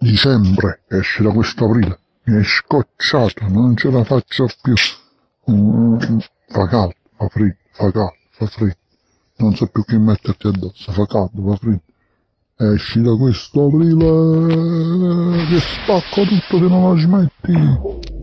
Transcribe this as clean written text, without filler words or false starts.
dicembre, esci da questo aprile, mi hai scocciato, non ce la faccio più. Fa caldo, fa freddo, fa caldo, fa freddo, non so più che metterti addosso, fa caldo, fa freddo. Esci da questo aprile, che spacco tutto se non la smetti.